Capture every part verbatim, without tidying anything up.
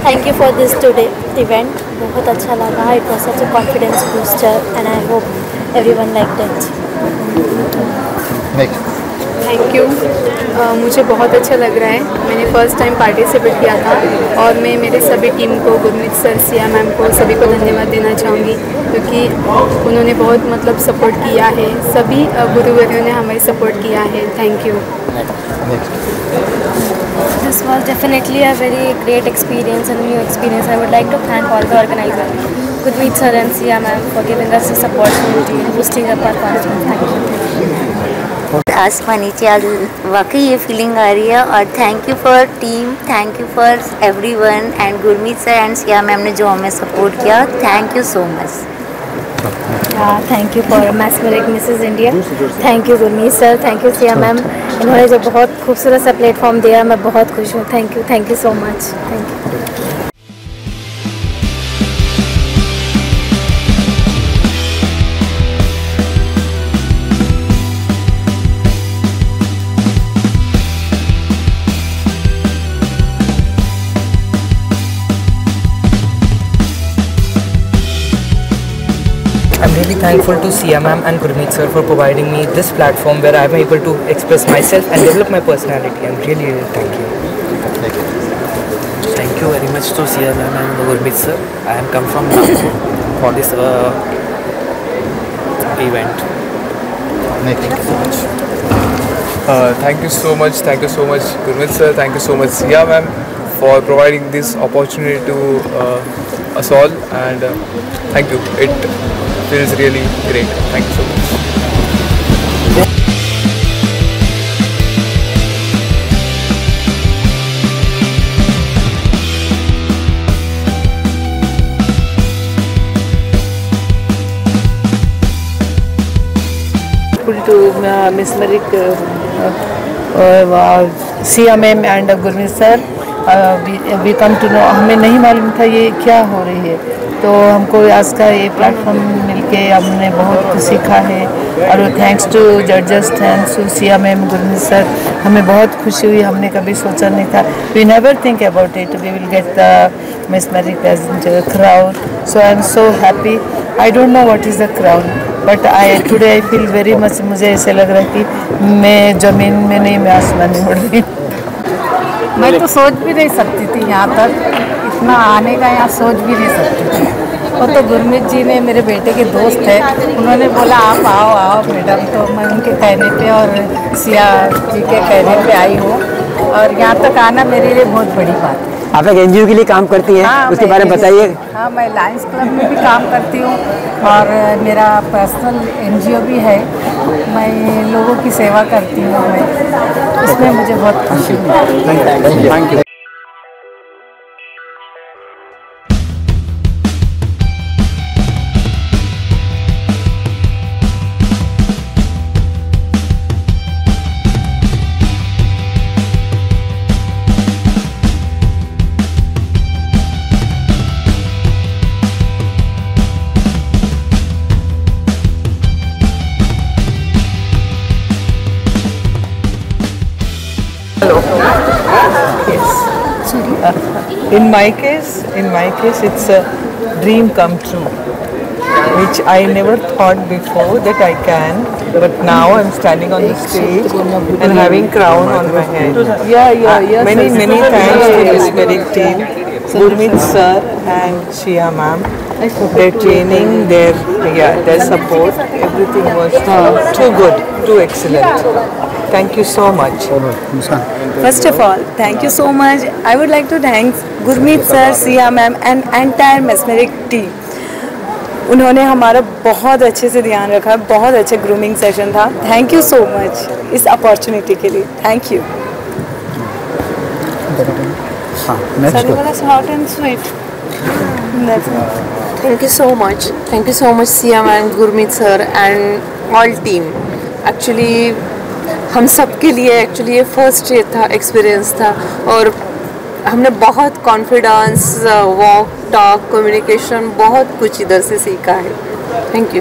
Thank you for this today event. बहुत अच्छा लगा. It was such a confidence booster and I hope everyone liked it. Next. Thank you. uh, मुझे बहुत अच्छा लग रहा है. मैंने फ़र्स्ट टाइम पार्टिसिपेट किया था और मैं मेरे सभी टीम को, गुरमीत सर, सिया मैम को, सभी को धन्यवाद देना चाहूँगी क्योंकि उन्होंने बहुत मतलब सपोर्ट किया है. सभी गुरुवर्यों ने हमें सपोर्ट किया है. Thank you. This was definitely a very great experience and new experience. I would like to thank all the organizers, Gurmeet sir and Sia ma'am, for giving us this opportunity and boosting up our confidence. Thank you. आसमान नीचे आज वाकई ये feeling आ रही है और thank you for team, thank you for everyone and Gurmeet sir and Siya ma'am ने जो हमें सपोर्ट किया. Thank you so much. Thank you for Mesmeric Mrs India. Thank you Gurmeet sir, thank you Siya ma'am. इन्होंने जो बहुत खूबसूरत सा प्लेटफॉर्म दिया, मैं बहुत खुश हूँ. Thank you, thank you so much. Thank you. I'm really thankful to Sia ma'am and Gurmeet sir for providing me this platform where I am able to express myself and develop my personality. I'm really, really thank you. Thank you very much to Sia ma'am and Gurmeet sir. I am come from Nagpur for this uh, event. Thank you so much. Uh, thank you so much. Thank you so much, Gurmeet sir. Thank you so much, Sia ma'am, for providing this opportunity to uh, us all. And uh, thank you. It feels really great. Thank you so much. To uh, Mesmeric, uh, uh, Sia ma'am and uh, Gurmeet sir, uh, we, we come to know. हमें नहीं मालूम था ये क्या हो रही है, तो हमको आज का ये प्लेटफॉर्म मिलके हमने बहुत कुछ सीखा है. और थैंक्स टू जजेस, thanks to Siya ma'am, Gurmeet sir, हमें बहुत खुशी हुई. हमने कभी सोचा नहीं था. We never think about it we will get the Mesmeric as the crown. So I am so happy. I don't know what is the crown, but I today I feel very much. मुझे ऐसे लग रहा है कि मैं ज़मीन में नहीं, मैं आसमान में उड़ रही. मैं तो सोच भी नहीं सकती थी यहाँ तक इतना आने का, यहाँ सोच भी नहीं सकती थी. वो तो गुरमीत जी ने, मेरे बेटे के दोस्त है, उन्होंने बोला आप आओ आओ मैडम, तो मैं उनके कहने पे और सिया जी के कहने पे आई हूँ. और यहाँ तक आना मेरे लिए बहुत बड़ी बात है. आप एक एनजीओ के लिए काम करती हैं. हाँ, उसके बारे में बताइए. हाँ, मैं लायंस क्लब में भी काम करती हूँ और मेरा पर्सनल एनजीओ भी है. मैं लोगों की सेवा करती हूँ. मैं उसमें मुझे बहुत खुशी हुई. Thank you. Hello. Yes. Sorry. Uh, in my case, in my case, it's a dream come true, which I never thought before that I can. But now I'm standing on the stage and having crown on my head. Yeah, yeah, yeah. Many, many thanks to this Mesmeric team, Gurmeet sir and Sia ma'am. Their training, their yeah, their support, everything was too good, too excellent. Thank you so much. First of all, thank you so much. I would like to thank Gurmeet sir, Sia ma'am and entire Mesmeric team. उन्होंने हमारा बहुत अच्छे से ध्यान रखा. बहुत अच्छे grooming session था. थैंक यू सो मच इस अपॉर्चुनिटी के लिए. Thank you. Short and sweet. Thank you so much. Thank you so much, Sia ma'am, Gurmeet sir and all team. Actually, हम सब के लिए एक्चुअली ये फर्स्ट ये था, एक्सपीरियंस था और हमने बहुत कॉन्फिडेंस, वॉक, टॉक, कम्युनिकेशन, बहुत कुछ इधर से सीखा है. Thank you.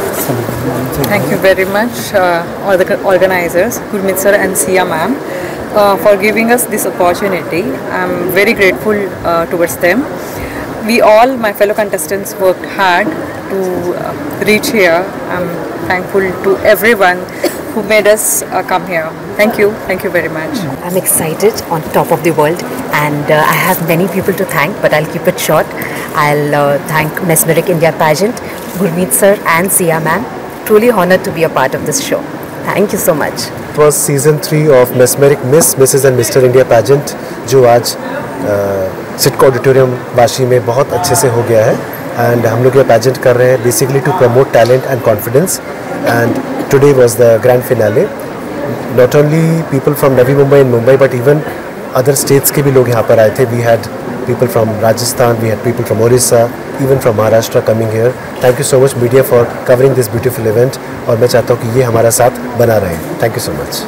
Thank you very much, uh, all the organizers, Gurmeet sir and Sia ma'am. uh, for giving us this opportunity. I'm very grateful uh, towards them. We all, my fellow contestants, worked hard to uh, reach here. I'm thankful to everyone who made us uh, come here. Thank you. Thank you very much. I'm excited, on top of the world, and uh, I have many people to thank, but I'll keep it short. I'll uh, thank Mesmeric India Pageant, Gurmeet sir and Sia ma'am. Truly honored to be a part of this show. Thank you so much. It was season three of Mesmeric Miss, Missus and Mister India Pageant, जो आज CIDCO auditorium Vashi में बहुत अच्छे से हो गया है. And हम लोग ये पैजेंट कर रहे हैं basically to promote talent and confidence. And today was the grand finale. Not only people from Navi Mumbai and Mumbai but even other states के भी लोग यहाँ पर आए थे. We had people from Rajasthan, we had people from Orissa, even from Maharashtra coming here. Thank you so much media for covering this beautiful event. और मैं चाहता हूँ कि ये हमारा साथ बना रहे. Thank you so much.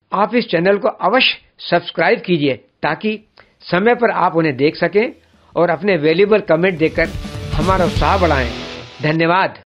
आप इस चैनल को अवश्य सब्सक्राइब कीजिए ताकि समय पर आप उन्हें देख सकें और अपने वैल्यूएबल कमेंट देकर हमारा उत्साह बढ़ाएं। धन्यवाद।